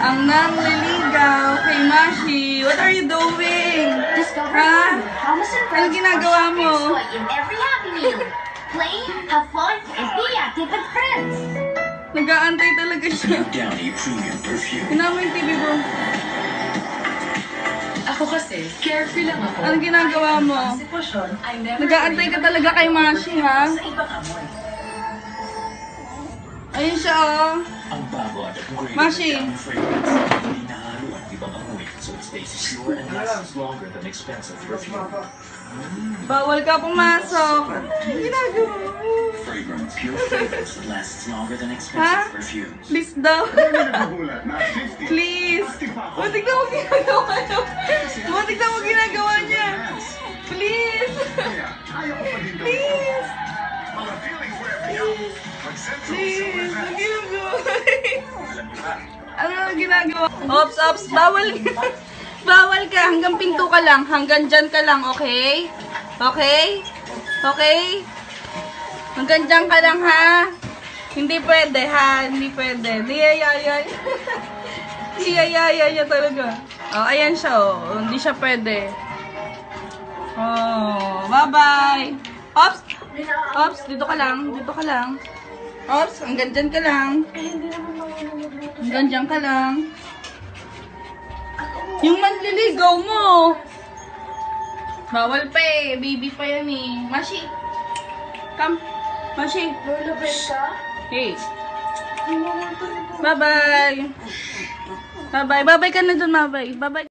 Ang nangliligaw kay Mashi. What are you doing? Ha? Ano ginagawa mo? Play, have fun, and be active with friends. Nag-aantay talaga siya. Hinama yung TV mo. Ako kasi, carefree lang ako. Ano ginagawa mo? Nag-aantay ka talaga kay Mashi, ha? Ayun siya, oh. Mashi. Bawal ka pumasok. Ano ginagawa mo? Ha? Please daw. Please. Butik na mo ginagawa niya. Butik na mo ginagawa niya. Please. Please. Please. Ano ginagawa? Ano ginagawa? Ops, ops. Bawal. Bawal ka. Hanggang pinto ka lang. Hanggang dyan ka lang, okay? Okay? Okay? Hanggang dyan ka lang, ha? Hindi pwede, ha? Hindi pwede. Niyayaya. Niyayaya niya talaga. Oh, ayan siya, oh. Hindi siya pwede. Oh, bye-bye. Ops! Ops, dito ka lang. Dito ka lang. Ops, hanggang dyan ka lang. Hanggang dyan ka lang. Yung manliligaw mo. Bawal pa eh. Baby pa yan eh. Mashi. Come. Mashi. Hey. Bye-bye. Bye-bye. Bye-bye ka na dun, bye-bye. Bye-bye.